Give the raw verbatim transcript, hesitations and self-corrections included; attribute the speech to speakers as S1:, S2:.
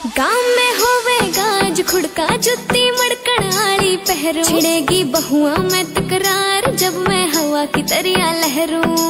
S1: गाँव में होवे गाज खुड़का जुत्ती मड़कण आली पहरू, छिड़ेगी बहुआ में तकरार जब मैं हवा की तरिया लहरूं।